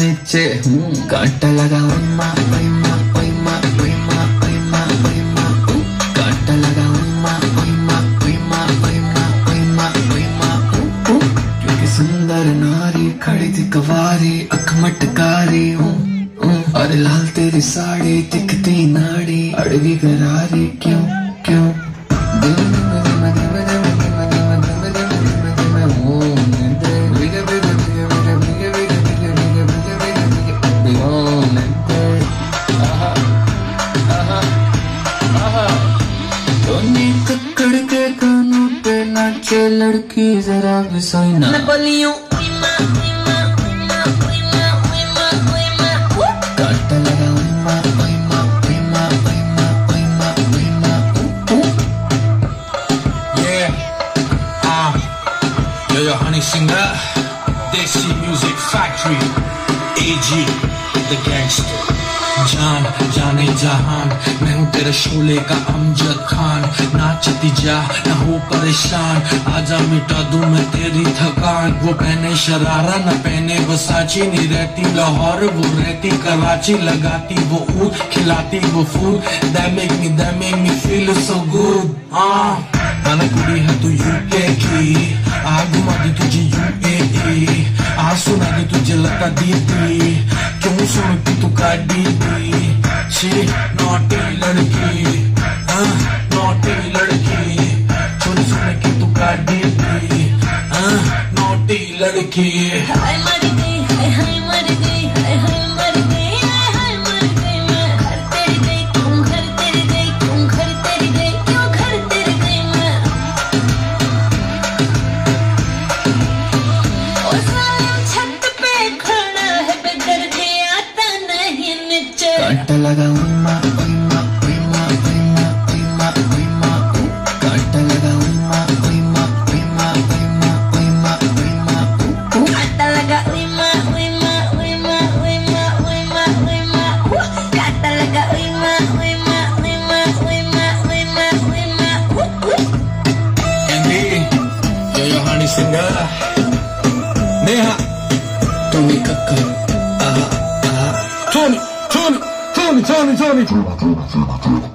नीचे कांटा लगा उम्मा उम्मा उम्मा उम्मा उम्मा उम्मा कांटा लगा उम्मा उम्मा उम्मा उम्मा उम्मा उम्मा क्योंकि सुंदर नारी खड़ी थी कवारी अख मटकारी और लाल तेरी साड़ी दिखती नाड़ी अड़गी गरारी क्यों क्यों ककड़ के कानों पे नाचे लड़की जरा भी सोई ना मैं बोली हूँ कांटा लगा उम्मा उम्मा उम्मा उम्मा उम्मा उम्मा Yo, Honey Singer, Desi Music Factory, AG, The Gangster. जान जाने जहान मैं हूँ तेरे शोले का अमजद खान नाचती जा ना हो परेशान आजा मिटा दूं मैं तेरी थकान वो पहने शरारा न पहने वसाची नहीं रहती लाहौर वो रहती कराची लगाती वो ऊद खिलाती वो food that make me feel so good माना कुड़ी है तू यूके की आ घुमा दी तुझे UAE आ सुना दी तुझे लता दीदी क्यों सुनती तू का दीदी शी नॉटी लड़की नॉटी लड़की सुन सुन की तू का दीदी नॉटी लड़की हाय मर गई हाय मर गई हाय मर गई हाय मर गई मैं घर तेरी गई क्यों घर तेरी गई क्यों घर तेरी गई क्यों घर तेरी गई मैं ओ साले छत पे खड़ा है बेदर दे आता नहीं नीचे कांटा लगा उम्मा उम्मा उम्मा उम्मा उम्मा उम्मा कांटा लगा उम्मा उम्मा उम्मा उम्मा उम्मा उम्मा कांटा लगा उम्मा उम्मा उम्मा उम्मा उम्मा उम्मा कांटा लगा उम्मा उम्मा उम्मा उम्मा उम्मा उम्मा Andy, yo, Honey Singer, Neha, Tony Kakar Tony.